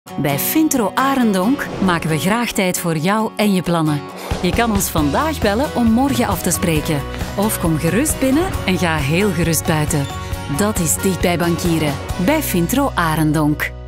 Bij Fintro Arendonk maken we graag tijd voor jou en je plannen. Je kan ons vandaag bellen om morgen af te spreken. Of kom gerust binnen en ga heel gerust buiten. Dat is dicht bij bankieren. Bij Fintro Arendonk.